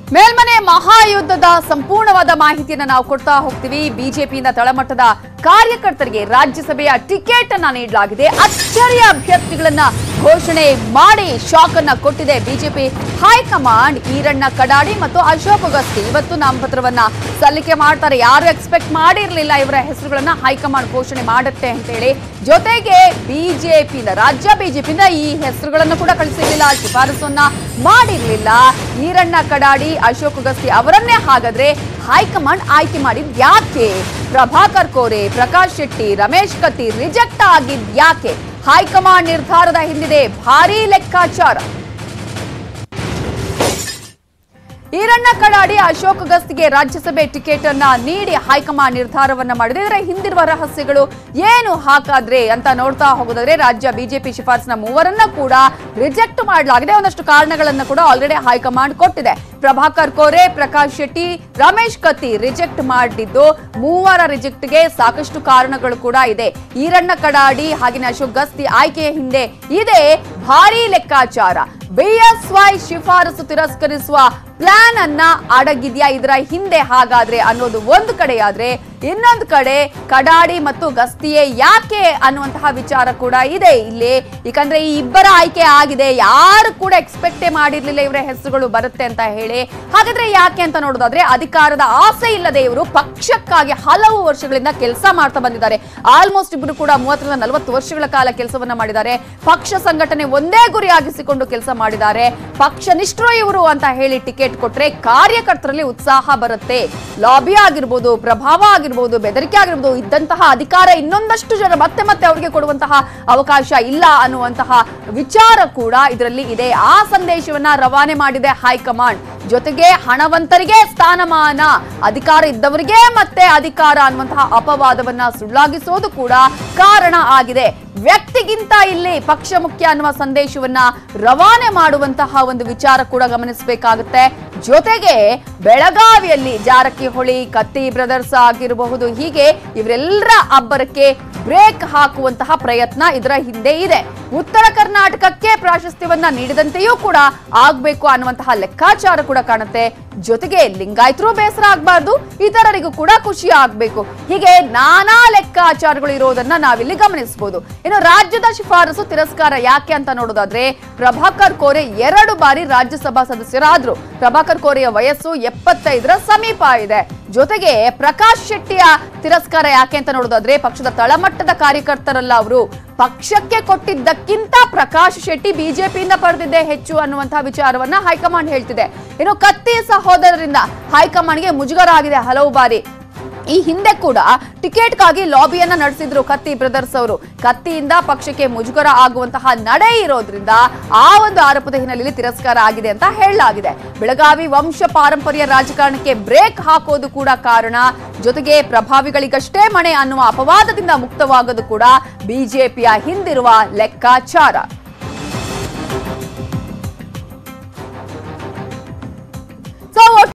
ಮೇಲ್ಮನೆ ಮಹಾಯುದ್ಧದ ಸಂಪೂರ್ಣವಾದ ಮಾಹಿತಿಯನ್ನು ನಾವು ಕೊಡ್ತಾ ಹೋಗ್ತೀವಿ. ಬಿಜೆಪಿಯಿಂದ ತಳಮಟ್ಟದ ಕಾರ್ಯಕರ್ತರಿಗೆ ರಾಜ್ಯಸಭೆಯ ಟಿಕೆಟ್ ಅನ್ನ ನೀಡಲಾಗಿದೆ. ಅಚ್ಚರಿಯ ಅಭ್ಯರ್ಥಿಗಳನ್ನ ಘೋಷಣೆ ಮಾಡಿ ಶಾಕ್ ಅನ್ನ ಕೊಟ್ಟಿದೆ ಬಿಜೆಪಿ ಹೈಕಮಾಂಡ್. ಈರಣ್ಣ ಕಡಾಡಿ ಮತ್ತು ಅಶೋಕ್ ಗಸ್ತಿ ಇವತ್ತು ನಾಮಪತ್ರವನ್ನ ಸಲ್ಲಿಕೆ ಮಾಡ್ತಾರೆ. ಯಾರು ಎಕ್ಸ್ಪೆಕ್ಟ್ ಮಾಡಿರಲಿಲ್ಲ ಇವರ ಹೆಸರುಗಳನ್ನ ಹೈಕಮಾಂಡ್ ಘೋಷಣೆ ಮಾಡುತ್ತೆ ಅಂತ ಹೇಳಿ. ಜೊತೆಗೆ ಬಿಜೆಪಿಯಿಂದ ರಾಜ್ಯ ಬಿಜೆಪಿಯಿಂದ ಈ ಹೆಸರುಗಳನ್ನು ಕೂಡ ಕಳಿಸಿರಲಿಲ್ಲ, ಶಿಫಾರಸನ್ನ ಮಾಡಿರಲಿಲ್ಲ. ಈರಣ್ಣ ಕಡಾಡಿ ಅಶೋಕ್ ಗಸ್ತಿ ಅವರನ್ನೇ ಹಾಗಾದ್ರೆ ಹೈಕಮಾಂಡ್ ಆಯ್ಕೆ ಮಾಡಿದ್ ಯಾಕೆ? ಪ್ರಭಾಕರ್ ಕೋರೆ, ಪ್ರಕಾಶ್ ಶೆಟ್ಟಿ, ರಮೇಶ್ ಕತ್ತಿ ರಿಜೆಕ್ಟ್ ಆಗಿದ್ ಯಾಕೆ? ಹೈಕಮಾಂಡ್ ನಿರ್ಧಾರದ ಹಿಂದಿದೆ ಭಾರೀ ಲೆಕ್ಕಾಚಾರ. ಈರಣ್ಣ ಕಡಾಡಿ ಅಶೋಕ್ ಗಸ್ತಿಗೆ ರಾಜ್ಯಸಭೆ ಟಿಕೆಟ್ ಅನ್ನ ನೀಡಿ ಹೈಕಮಾಂಡ್ ನಿರ್ಧಾರವನ್ನ ಮಾಡಿದೆ. ಇದರ ಹಿಂದಿರುವ ರಹಸ್ಯಗಳು ಏನು ಹಾಗಾದ್ರೆ ಅಂತ ನೋಡ್ತಾ ಹೋಗೋದಾದ್ರೆ ರಾಜ್ಯ ಬಿಜೆಪಿ ಶಿಫಾರಸಿನ ಮೂವರನ್ನ ಕೂಡ ರಿಜೆಕ್ಟ್ ಮಾಡಲಾಗಿದೆ. ಒಂದಷ್ಟು ಕಾರಣಗಳನ್ನ ಕೂಡ ಆಲ್ರೆಡಿ ಹೈಕಮಾಂಡ್ ಕೊಟ್ಟಿದೆ. ಪ್ರಭಾಕರ್ ಕೋರೆ, ಪ್ರಕಾಶ್ ಶೆಟ್ಟಿ, ರಮೇಶ್ ಕತ್ತಿ ರಿಜೆಕ್ಟ್ ಮಾಡಿದ್ದು. ಮೂವರ ರಿಜೆಕ್ಟ್ಗೆ ಸಾಕಷ್ಟು ಕಾರಣಗಳು ಕೂಡ ಇದೆ. ಈರಣ್ಣ ಕಡಾಡಿ ಹಾಗೆಯೇ ಅಶೋಕ್ ಗಸ್ತಿ ಆಯ್ಕೆಯ ಹಿಂದೆ ಇದೆ ಭಾರೀ ಲೆಕ್ಕಾಚಾರ. ಬಿಎಸ್ವೈ ಶಿಫಾರಸು ತಿರಸ್ಕರಿಸುವ ಪ್ಲಾನ್ ಅನ್ನ ಅಡಗಿದ್ಯಾ ಇದರ ಹಿಂದೆ ಹಾಗಾದ್ರೆ ಅನ್ನೋದು ಒಂದು ಕಡೆ ಆದ್ರೆ, ಇನ್ನೊಂದು ಕಡೆ ಕಡಾಡಿ ಮತ್ತು ಗಸ್ತಿಯೇ ಯಾಕೆ ಅನ್ನುವಂತಹ ವಿಚಾರ ಕೂಡ ಇದೆ ಇಲ್ಲಿ. ಯಾಕಂದ್ರೆ ಈ ಇಬ್ಬರ ಆಯ್ಕೆ ಆಗಿದೆ, ಯಾರು ಕೂಡ ಎಕ್ಸ್ಪೆಕ್ಟೇ ಮಾಡಿರ್ಲಿಲ್ಲ ಇವರ ಹೆಸರುಗಳು ಬರುತ್ತೆ ಅಂತ ಹೇಳಿ. ಹಾಗಾದ್ರೆ ಯಾಕೆ ಅಂತ ನೋಡೋದಾದ್ರೆ ಅಧಿಕಾರದ ಆಸೆ ಇಲ್ಲದೆ ಇವರು ಪಕ್ಷಕ್ಕಾಗಿ ಹಲವು ವರ್ಷಗಳಿಂದ ಕೆಲಸ ಮಾಡ್ತಾ ಬಂದಿದ್ದಾರೆ. ಆಲ್ಮೋಸ್ಟ್ ಇಬ್ಬರು ಕೂಡ 30-40 ವರ್ಷಗಳ ಕಾಲ ಕೆಲಸವನ್ನ ಮಾಡಿದ್ದಾರೆ. ಪಕ್ಷ ಸಂಘಟನೆ ಒಂದೇ ಗುರಿಯಾಗಿಸಿಕೊಂಡು ಕೆಲಸ ಮಾಡಿದ್ದಾರೆ. ಪಕ್ಷ ನಿಷ್ಠರು ಇವರು ಅಂತ ಹೇಳಿ ಟಿಕೆಟ್ ಕೊಟ್ರೆ ಕಾರ್ಯಕರ್ತರಲ್ಲಿ ಉತ್ಸಾಹ ಬರುತ್ತೆ. ಲಾಬಿ ಆಗಿರ್ಬೋದು, ಪ್ರಭಾವ ಆಗಿರ್ಬೋದು, ಬೆದರಿಕೆ ಆಗಿರ್ಬೋದು, ಇದ್ದಂತಹ ಅಧಿಕಾರ ಇನ್ನೊಂದಷ್ಟು ಜನ ಮತ್ತೆ ಅವರಿಗೆ ಕೊಡುವಂತಹ ಅವಕಾಶ ಇಲ್ಲ ಅನ್ನುವಂತಹ ವಿಚಾರ ಕೂಡ ಇದರಲ್ಲಿ ಇದೆ. ಆ ಸಂದೇಶವನ್ನ ರವಾನೆ ಮಾಡಿದೆ ಹೈಕಮಾಂಡ್. ಜೊತೆಗೆ ಹಣವಂತರಿಗೆ ಸ್ಥಾನಮಾನ, ಅಧಿಕಾರ ಇದ್ದವರಿಗೆ ಮತ್ತೆ ಅಧಿಕಾರ ಅನ್ನುವಂತಹ ಅಪವಾದವನ್ನ ಸುಳ್ಳಾಗಿಸೋದು ಕೂಡ ಕಾರಣ ಆಗಿದೆ. ವ್ಯಕ್ತಿಗಿಂತ ಇಲ್ಲಿ ಪಕ್ಷ ಮುಖ್ಯ ಅನ್ನುವ ಸಂದೇಶವನ್ನ ರವಾನೆ ಮಾಡುವಂತಹ ಒಂದು ವಿಚಾರ ಕೂಡ ಗಮನಿಸಬೇಕಾಗುತ್ತೆ. ಜೊತೆಗೆ ಬೆಳಗಾವಿಯಲ್ಲಿ ಜಾರಕಿಹೊಳಿ, ಕತ್ತಿ ಬ್ರದರ್ಸ್ ಆಗಿರಬಹುದು, ಹೀಗೆ ಇವರೆಲ್ಲರ ಅಬ್ಬರಕ್ಕೆ ಬ್ರೇಕ್ ಹಾಕುವಂತಹ ಪ್ರಯತ್ನ ಇದರ ಹಿಂದೆ ಇದೆ. ಉತ್ತರ ಕರ್ನಾಟಕಕ್ಕೆ ಪ್ರಾಶಸ್ತ್ಯವನ್ನ ನೀಡಿದಂತೆಯೂ ಕೂಡ ಆಗ್ಬೇಕು ಅನ್ನುವಂತಹ ಲೆಕ್ಕಾಚಾರ ಕೂಡ ಕಾಣುತ್ತೆ. ಜೊತೆಗೆ ಲಿಂಗಾಯತರು ಬೇಸರ ಆಗಬಾರ್ದು, ಇತರರಿಗೂ ಕೂಡ ಖುಷಿ ಆಗ್ಬೇಕು, ಹೀಗೆ ನಾನಾ ಲೆಕ್ಕಾಚಾರಗಳು ಇರೋದನ್ನ ನಾವಿಲ್ಲಿ ಗಮನಿಸಬಹುದು. ಇನ್ನು ರಾಜ್ಯದ ಶಿಫಾರಸು ತಿರಸ್ಕಾರ ಯಾಕೆ ಅಂತ ನೋಡೋದಾದ್ರೆ, ಪ್ರಭಾಕರ್ ಕೋರೆ 2 ಬಾರಿ ರಾಜ್ಯಸಭಾ ಸದಸ್ಯರಾದ್ರು. ಪ್ರಭಾಕರ್ ಕೋರೆಯ ವಯಸ್ಸು 75ರ ಸಮೀಪ ಇದೆ. ಜೊತೆಗೆ ಪ್ರಕಾಶ್ ಶೆಟ್ಟಿಯ ತಿರಸ್ಕಾರ ಯಾಕೆ ಅಂತ ನೋಡೋದಾದ್ರೆ, ಪಕ್ಷದ ತಳಮಟ್ಟದ ಕಾರ್ಯಕರ್ತರಲ್ಲ ಅವರು, ಪಕ್ಷಕ್ಕೆ ಕೊಟ್ಟಿದ್ದಕ್ಕಿಂತ ಪ್ರಕಾಶ್ ಶೆಟ್ಟಿ ಬಿಜೆಪಿಯಿಂದ ಪಡೆದಿದ್ದೇ ಹೆಚ್ಚು ಅನ್ನುವಂತಹ ವಿಚಾರವನ್ನ ಹೈಕಮಾಂಡ್ ಹೇಳ್ತಿದೆ. ಇನ್ನು ಕತ್ತಿ ಸಹೋದರರಿಂದ ಹೈಕಮಾಂಡ್ಗೆ ಮುಜುಗರ ಆಗಿದೆ ಹಲವು ಬಾರಿ. ಈ ಹಿಂದೆ ಕೂಡ ಟಿಕೆಟ್ಗಾಗಿ ಲಾಬಿಯನ್ನ ನಡೆಸಿದ್ರು ಕತ್ತಿ ಬ್ರದರ್ಸ್ ಅವರು. ಕತ್ತಿಯಿಂದ ಪಕ್ಷಕ್ಕೆ ಮುಜುಗರ ಆಗುವಂತಹ ನಡೆ ಇರೋದ್ರಿಂದ ಆ ಒಂದು ಆರೋಪದ ಹಿನ್ನೆಲೆಯಲ್ಲಿ ತಿರಸ್ಕಾರ ಆಗಿದೆ ಅಂತ ಹೇಳಲಾಗಿದೆ. ಬೆಳಗಾವಿ ವಂಶ ಪಾರಂಪರ್ಯ ರಾಜಕಾರಣಕ್ಕೆ ಬ್ರೇಕ್ ಹಾಕೋದು ಕೂಡ ಕಾರಣ. ಜೊತೆಗೆ ಪ್ರಭಾವಿಗಳಿಗಷ್ಟೇ ಮಣೆ ಅನ್ನುವ ಅಪವಾದದಿಂದ ಮುಕ್ತವಾಗೋದು ಕೂಡ ಬಿಜೆಪಿಯ ಹಿಂದಿರುವ ಲೆಕ್ಕಾಚಾರ.